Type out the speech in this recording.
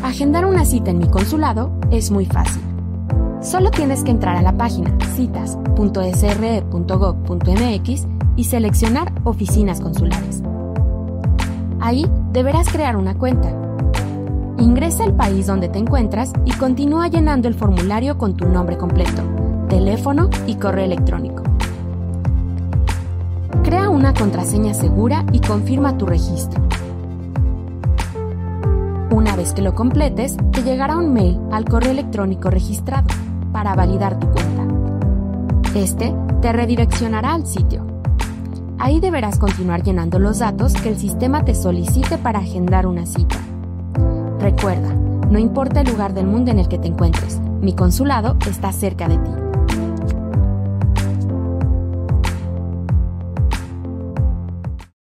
Agendar una cita en mi consulado es muy fácil. Solo tienes que entrar a la página citas.sre.gov.mx y seleccionar Oficinas Consulares. Ahí deberás crear una cuenta. Ingresa el país donde te encuentras y continúa llenando el formulario con tu nombre completo, teléfono y correo electrónico. Crea una contraseña segura y confirma tu registro. Una vez que lo completes, te llegará un mail al correo electrónico registrado para validar tu cuenta. Este te redireccionará al sitio. Ahí deberás continuar llenando los datos que el sistema te solicite para agendar una cita. Recuerda, no importa el lugar del mundo en el que te encuentres, mi consulado está cerca de ti.